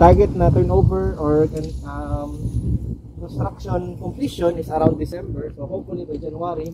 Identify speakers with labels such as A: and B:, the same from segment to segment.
A: target na turnover or construction completion is around December. So hopefully by January.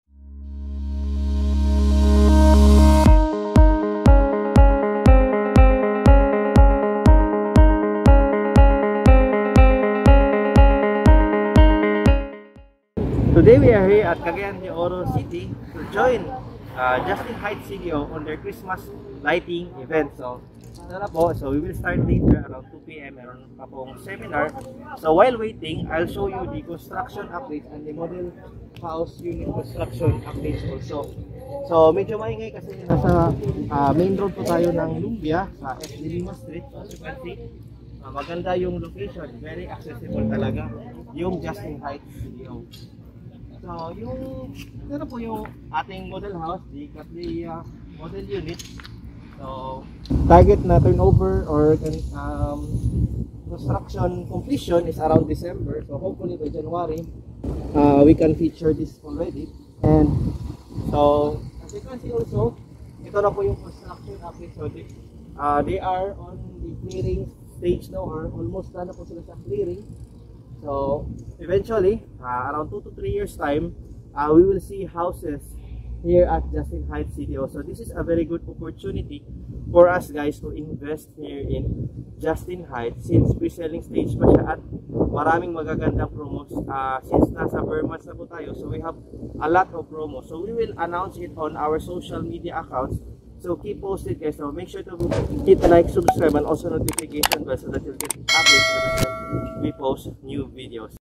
A: Today we are here at Cagayan de Oro City to join Justin Heights CDO on their Christmas lighting event. So we will start later around 2 PM. Meron pa pong seminar. So while waiting, I'll show you the construction updates and the model house unit construction updates also. So medyo maingay kasi nasa main road po tayo ng Lumbia sa SD Lima Street. As you can see, maganda yung location, very accessible talaga yung Justin Heights CDO. So yung po yung ating model house, the Cattleya model unit. So target na turnover or construction completion is around December. So hopefully by January we can feature this already. And so as you can see also, ito na po yung construction update. So they are on the clearing stage now, or almost na po sila sa clearing. So eventually, around 2 to 3 years time, we will see houses here at Justin Heights CDO. So this is a very good opportunity for us guys to invest here in Justin Heights, since pre-selling stage pa siya at maraming magagandang promos. Since nasa Vermont na po tayo, so we have a lot of promos. So we will announce it on our social media accounts. So keep posted guys. So make sure to hit like, subscribe, and also notification bell so that you'll get updates every time we post new videos.